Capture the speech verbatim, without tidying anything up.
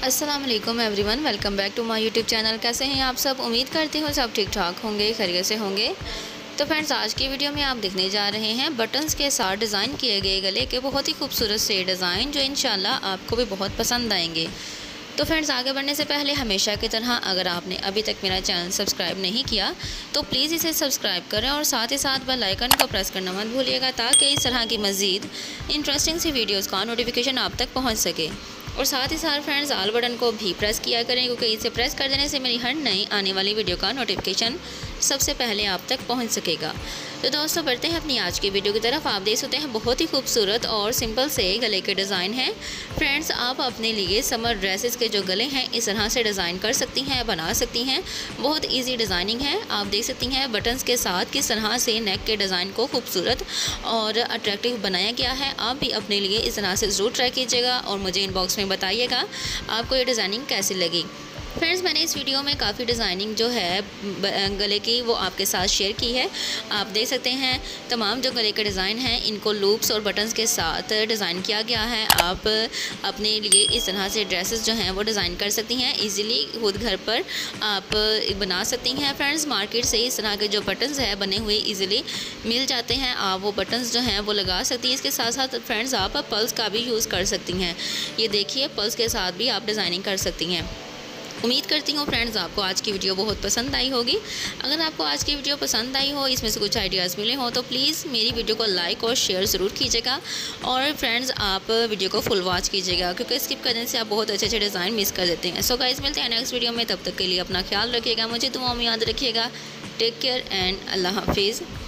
अस्सलाम वालेकुम everyone, welcome back to my YouTube channel. कैसे हैं आप सब? उम्मीद करती हूँ सब ठीक ठाक होंगे, खैरियत से होंगे। तो फ्रेंड्स, आज की वीडियो में आप देखने जा रहे हैं बटन्स के साथ डिज़ाइन किए गए गले के बहुत ही खूबसूरत से डिज़ाइन, जो इंशाल्लाह आपको भी बहुत पसंद आएंगे। तो फ्रेंड्स, आगे बढ़ने से पहले हमेशा की तरह अगर आपने अभी तक मेरा चैनल सब्सक्राइब नहीं किया तो प्लीज़ इसे सब्सक्राइब करें और साथ ही साथ बेल आइकन को प्रेस करना मत भूलिएगा, ताकि इस तरह की मज़ीद इंटरेस्टिंग सी वीडियोज़ का नोटिफिकेशन आप तक पहुँच सके। और साथ ही साथ फ्रेंड्स, आल बटन को भी प्रेस किया करें, क्योंकि इसे प्रेस कर देने से मेरी हर नई आने वाली वीडियो का नोटिफिकेशन सबसे पहले आप तक पहुंच सकेगा। तो दोस्तों, बढ़ते हैं अपनी आज की वीडियो की तरफ। आप देख सकते हैं बहुत ही खूबसूरत और सिंपल से गले के डिज़ाइन हैं। फ्रेंड्स, आप अपने लिए समर ड्रेसेस के जो गले हैं इस तरह से डिज़ाइन कर सकती हैं, बना सकती हैं। बहुत ईजी डिज़ाइनिंग है। आप देख सकती हैं बटन्स के साथ किस तरह से नेक के डिज़ाइन को खूबसूरत और अट्रैक्टिव बनाया गया है। आप भी अपने लिए इस तरह से ज़रूर ट्राई कीजिएगा और मुझे इनबॉक्स में बताइएगा आपको ये डिज़ाइनिंग कैसी लगी। फ्रेंड्स, मैंने इस वीडियो में काफ़ी डिज़ाइनिंग जो है गले की वो आपके साथ शेयर की है। आप देख सकते हैं तमाम जो गले के डिज़ाइन हैं इनको लूप्स और बटन्स के साथ डिज़ाइन किया गया है। आप अपने लिए इस तरह से ड्रेसेस जो हैं वो डिज़ाइन कर सकती हैं, इजीली खुद घर पर आप बना सकती हैं। फ्रेंड्स, मार्केट से इस तरह के जो बटन्स हैं बने हुए इजीली मिल जाते हैं। आप वो बटन्स जो हैं वो लगा सकती हैं। इसके साथ साथ फ्रेंड्स, आप पल्स का भी यूज़ कर सकती हैं। ये देखिए, पल्स के साथ भी आप डिज़ाइनिंग कर सकती हैं। उम्मीद करती हूँ फ्रेंड्स आपको आज की वीडियो बहुत पसंद आई होगी। अगर आपको आज की वीडियो पसंद आई हो, इसमें से कुछ आइडियाज़ मिले हो, तो प्लीज़ मेरी वीडियो को लाइक और शेयर ज़रूर कीजिएगा। और फ्रेंड्स, आप वीडियो को फुल वॉच कीजिएगा, क्योंकि स्किप करने से आप बहुत अच्छे अच्छे डिज़ाइन मिस कर देते हैं। सो गाइस, मिलते हैं नेक्स्ट वीडियो में। तब तक के लिए अपना ख्याल रखिएगा, मुझे दुआ में याद रखिएगा। टेक केयर एंड अल्लाह हाफिज़।